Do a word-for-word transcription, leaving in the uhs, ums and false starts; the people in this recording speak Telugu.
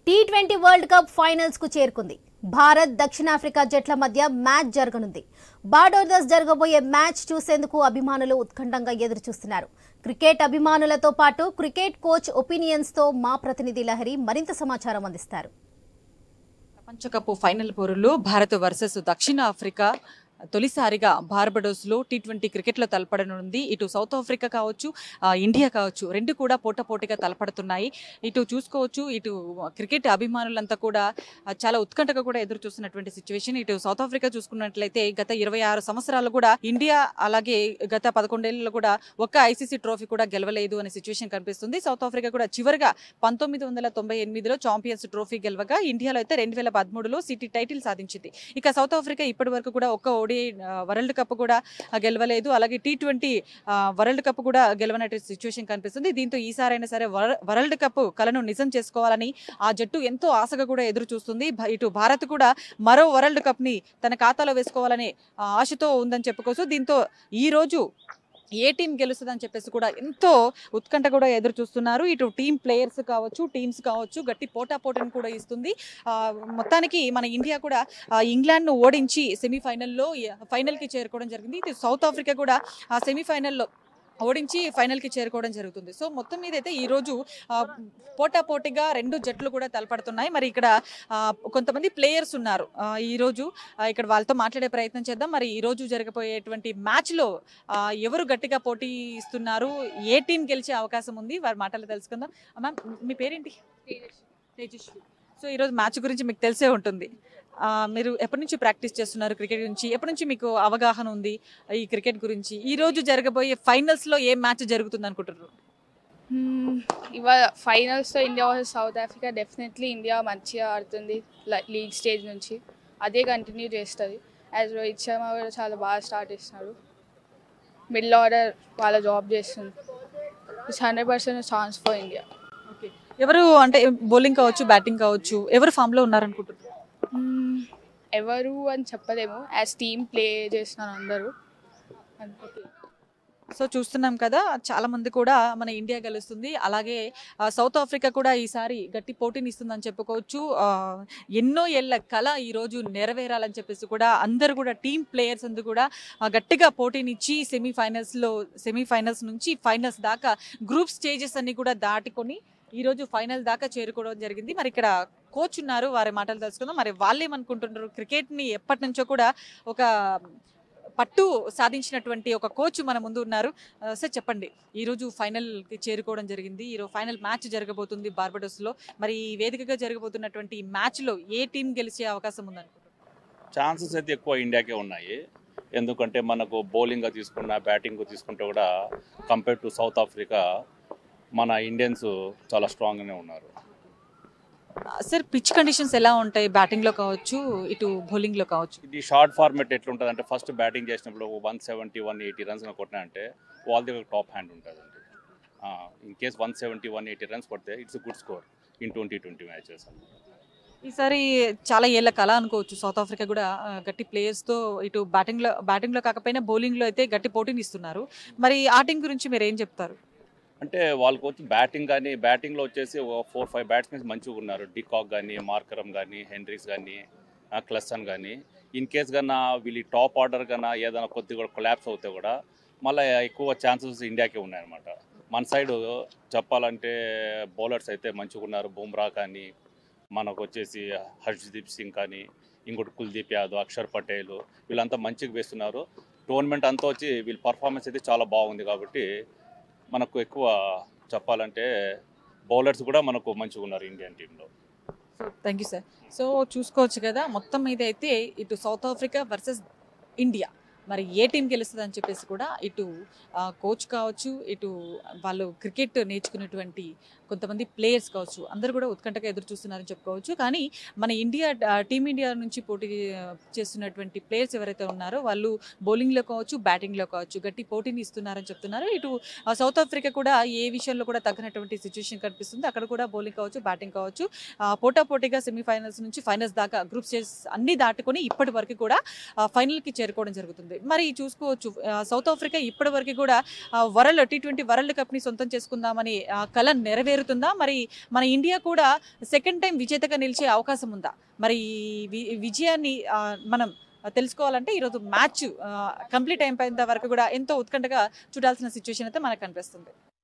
Tea twenty world cup finals కు చేరుకుంది. భారత్ దక్షిణాఫ్రికా జట్ల మధ్య మ్యాచ్ జరగనుంది. బార్డోర్స్ జరగబోయే మ్యాచ్ చూసేందుకు అభిమానులు ఉత్కంఠంగా ఎదురు చూస్తున్నారు. క్రికెట్ అభిమానులతో పాటు క్రికెట్ కోచ్ ఒపీనియన్స్ తో మా ప్రతినిధి లహరి మరింత సమాచారం అందిస్తారు. ప్రపంచ కప్ ఫైనల్ పోరులో భారత్ వర్సెస్ దక్షిణాఫ్రికా తొలిసారిగా బార్బడోస్లో టీ ట్వంటీ క్రికెట్లో తలపడనుంది. ఇటు సౌత్ ఆఫ్రికా కావచ్చు, ఇండియా కావచ్చు, రెండు కూడా పోటాపోటీగా తలపడుతున్నాయి. ఇటు చూసుకోవచ్చు, ఇటు క్రికెట్ అభిమానులంతా కూడా చాలా ఉత్కంఠగా కూడా ఎదురు చూస్తున్నటువంటి సిచ్యువేషన్. ఇటు సౌత్ ఆఫ్రికా చూసుకున్నట్లయితే గత ఇరవై ఆరు సంవత్సరాలు కూడా ఇండియా అలాగే గత పదకొండేళ్లలో కూడా ఒక్క ఐసీసీ ట్రోఫీ కూడా గెలవలేదు అనే సిచ్యువేషన్ కనిపిస్తుంది. సౌత్ ఆఫ్రికా కూడా చివరిగా పంతొమ్మిది వందల తొంభై ఎనిమిదిలో ఛాంపియన్స్ ట్రోఫీ గెలవగా ఇండియాలో అయితే రెండు వేల పదమూడులో సిటీ టైటిల్ సాధించింది. ఇక సౌత్ ఆఫ్రికా ఇప్పటి వరకు కూడా ఒక్క వరల్డ్ కప్ కూడా గెలవలేదు, అలాగే టీ ట్వంటీ వరల్డ్ కప్ కూడా గెలవనట్టు సిచ్యువేషన్ కనిపిస్తుంది. దీంతో ఈసారైనా సరే వరల్డ్ కప్ కలను నిజం చేసుకోవాలని ఆ జట్టు ఎంతో ఆశగా కూడా ఎదురు చూస్తుంది. ఇటు భారత్ కూడా మరో వరల్డ్ కప్ ని తన ఖాతాలో వేసుకోవాలనే ఆశతో ఉందని చెప్పుకోవచ్చు. దీంతో ఈ రోజు ఏ టీం గెలుస్తుందని చెప్పేసి కూడా ఎంతో ఉత్కంఠ కూడా ఎదురు చూస్తున్నారు. ఇటు టీం ప్లేయర్స్ కావచ్చు, టీమ్స్ కావచ్చు, గట్టి పోటాపోటీని కూడా ఇస్తుంది. మొత్తానికి మన ఇండియా కూడా ఇంగ్లాండ్ను ఓడించి సెమీఫైనల్లో ఫైనల్కి చేరుకోవడం జరిగింది. ఇటు సౌత్ ఆఫ్రికా కూడా సెమీఫైనల్లో ఓడించి ఫైనల్కి చేరుకోవడం జరుగుతుంది. సో మొత్తం మీద అయితే ఈరోజు పోటాపోటీగా రెండు జట్లు కూడా తలపడుతున్నాయి. మరి ఇక్కడ కొంతమంది ప్లేయర్స్ ఉన్నారు. ఈరోజు ఇక్కడ వాళ్ళతో మాట్లాడే ప్రయత్నం చేద్దాం. మరి ఈరోజు జరగబోయేటువంటి మ్యాచ్లో ఎవరు గట్టిగా పోటీ ఇస్తున్నారు, ఏ టీం గెలిచే అవకాశం ఉంది, వారి మాటలు తెలుసుకుందాం. మ్యామ్, మీ పేరేంటి? తేజస్వి. సో ఈరోజు మ్యాచ్ గురించి మీకు తెలిసే ఉంటుంది. మీరు ఎప్పటి నుంచి ప్రాక్టీస్ చేస్తున్నారు క్రికెట్ గురించి? ఎప్పటి నుంచి మీకు అవగాహన ఉంది ఈ క్రికెట్ గురించి? ఈ రోజు జరగబోయే ఫైనల్స్లో ఏ మ్యాచ్ జరుగుతుంది అనుకుంటున్నారు? ఇవాళ ఫైనల్స్లో India versus South Africa definitely India మంచిగా ఆడుతుంది. లీగ్ స్టేజ్ నుంచి అదే కంటిన్యూ చేస్తుంది. యాజ్ రోహిత్ శర్మ కూడా చాలా బాగా స్టార్ట్ చేస్తున్నారు. మిడిల్ ఆర్డర్ వాళ్ళ జాబ్ చేస్తుంది. It's hundred percent chance for India. Okay, ఎవరు అంటే బౌలింగ్ కావచ్చు, బ్యాటింగ్ కావచ్చు, ఎవరు ఫామ్లో ఉన్నారనుకుంటున్నారు? ఎవరు అని చెప్పలేము, యాజ్ టీమ్ ప్లే చేస్తున్నారు అందరూ. సో చూస్తున్నాం కదా, చాలా మంది కూడా మన ఇండియా గెలుస్తుంది, అలాగే సౌత్ ఆఫ్రికా కూడా ఈసారి గట్టి పోటీని ఇస్తుందని చెప్పుకోవచ్చు. ఎన్నో ఏళ్ల కళ ఈరోజు నెరవేరాలని చెప్పేసి కూడా అందరూ కూడా టీమ్ ప్లేయర్స్ అందరూ కూడా గట్టిగా పోటీనిచ్చి సెమీఫైనల్స్లో సెమీఫైనల్స్ నుంచి ఫైనల్స్ దాకా గ్రూప్ స్టేజెస్ అన్ని కూడా దాటుకొని ఈరోజు ఫైనల్ దాకా చేరుకోవడం జరిగింది. మరి ఇక్కడ కోచ్ ఉన్నారు, వారి మాటలు తెలుసుకుందాం. మరి వాళ్ళు ఏమనుకుంటున్నారు, క్రికెట్ని ఎప్పటి నుంచో కూడా ఒక పట్టు సాధించినటువంటి ఒక కోచ్ మన ముందు ఉన్నారు. సార్ చెప్పండి, ఈరోజు ఫైనల్కి చేరుకోవడం జరిగింది. ఈరోజు ఫైనల్ మ్యాచ్ జరగబోతుంది బార్బడోస్లో. మరి ఈ వేదికగా జరగబోతున్నటువంటి ఈ మ్యాచ్లో ఏ టీం గెలిచే అవకాశం ఉందనుకుంటున్నారు? ఛాన్సెస్ అయితే ఎక్కువ ఇండియాకే ఉన్నాయి. ఎందుకంటే మనకు బౌలింగ్గా తీసుకున్న, బ్యాటింగ్ తీసుకుంటే కూడా కంపేర్ టు సౌత్ ఆఫ్రికా మన ఇండియన్స్ చాలా స్ట్రాంగ్గానే ఉన్నారు. సార్, పిచ్ కండిషన్స్ ఎలా ఉంటాయి బ్యాటింగ్లో కావచ్చు, ఇటు బౌలింగ్లో కావచ్చు? ఇది షార్ట్ ఫార్మేట్ ఎట్లుంటుంది అంటే, ఫస్ట్ బ్యాటింగ్ చేసినప్పుడు one seventy one eighty runs కొట్టినా అంటే వాళ్ళ దగ్గర టాప్ హ్యాండ్ ఉంటుంది అండి. In case one seventy one eighty runs కొడితే it's good score in twenty twenty matches. ఈసారి చాలా ఏళ్ళ కళ అనుకోవచ్చు. సౌత్ ఆఫ్రికా కూడా గట్టి ప్లేయర్స్తో ఇటు బ్యాటింగ్లో బ్యాటింగ్లో కాకపోయినా బౌలింగ్లో అయితే గట్టి పోటీని ఇస్తున్నారు. మరి ఆ టీం గురించి మీరు ఏం చెప్తారు? అంటే వాళ్ళకి వచ్చి బ్యాటింగ్ కానీ, బ్యాటింగ్లో వచ్చేసి ఫోర్ ఫైవ్ బ్యాట్స్మెన్స్ మంచిగా ఉన్నారు. డికాక్ కానీ, మార్కరమ్ కానీ, హెన్రీస్ కానీ, క్లసన్ కానీ. ఇన్ కేస్ కన్నా వీళ్ళు టాప్ ఆర్డర్ కన్నా ఏదైనా కొద్దిగా కూడా కొలాప్స్ అవుతే కూడా మళ్ళీ ఎక్కువ ఛాన్సెస్ ఇండియాకే ఉన్నాయన్నమాట. మన సైడు చెప్పాలంటే బౌలర్స్ అయితే మంచిగా ఉన్నారు. బుమ్రా కానీ, మనకు వచ్చేసి హర్షదీప్ సింగ్ కానీ, ఇంకోటి కుల్దీప్ యాదవ్, అక్షర్ పటేల్, వీళ్ళంతా మంచిగా వేస్తున్నారు. టోర్నమెంట్ అంతా వచ్చి వీళ్ళ పర్ఫార్మెన్స్ అయితే చాలా బాగుంది. కాబట్టి మనకు ఎక్కువ చెప్పాలంటే బౌలర్స్ కూడా మనకు మంచిగా ఉన్నారు ఇండియన్ టీంలో. So thank you sir. So చూసుకోవచ్చు కదా, మొత్తం మీద అయితే ఇటు సౌత్ ఆఫ్రికా వర్సెస్ ఇండియా, మరి ఏ టీం గెలుస్తుంది అని చెప్పేసి కూడా ఇటు కోచ్ కావచ్చు, ఇటు వాళ్ళు క్రికెట్ నేర్చుకున్నటువంటి కొంతమంది ప్లేయర్స్ కావచ్చు, అందరూ కూడా ఉత్కంఠగా ఎదురు చూస్తున్నారని చెప్పుకోవచ్చు. కానీ మన ఇండియా టీమిండియా నుంచి పోటీ చేస్తున్నటువంటి ప్లేయర్స్ ఎవరైతే ఉన్నారో వాళ్ళు బౌలింగ్లో కావచ్చు, బ్యాటింగ్లో కావచ్చు గట్టి పోటీని ఇస్తున్నారని చెప్తున్నారు. ఇటు సౌత్ ఆఫ్రికా కూడా ఏ విషయంలో కూడా తగ్గినటువంటి సిచ్యువేషన్ కనిపిస్తుంది. అక్కడ కూడా బౌలింగ్ కావచ్చు, బ్యాటింగ్ కావచ్చు పోటాపోటీగా సెమీఫైనల్స్ నుంచి ఫైనల్స్ దాకా గ్రూప్ స్టేజ్ అన్ని దాటుకొని ఇప్పటి వరకు కూడా ఫైనల్కి చేరుకోవడం జరుగుతుంది. మరి చూసుకోవచ్చు ఆ, సౌత్ ఆఫ్రికా ఇప్పటి వరకు కూడా ఆ, వరల్డ్ టీ ట్వంటీ వరల్డ్ కప్ని సొంతం చేసుకుందామని ఆ, కల నెరవేరుతుందా? మరి మన ఇండియా కూడా సెకండ్ టైం విజేతగా నిలిచే అవకాశం ఉందా? మరి ఈ వి- విజయాన్ని ఆ, మనం తెలుసుకోవాలంటే ఈరోజు మ్యాచ్ కంప్లీట్ అయిపోయేంత వరకు కూడా ఎంతో ఉత్కంఠగా చూడాల్సిన సిచ్యువేషన్ అయితే మనకు కనిపిస్తుంది.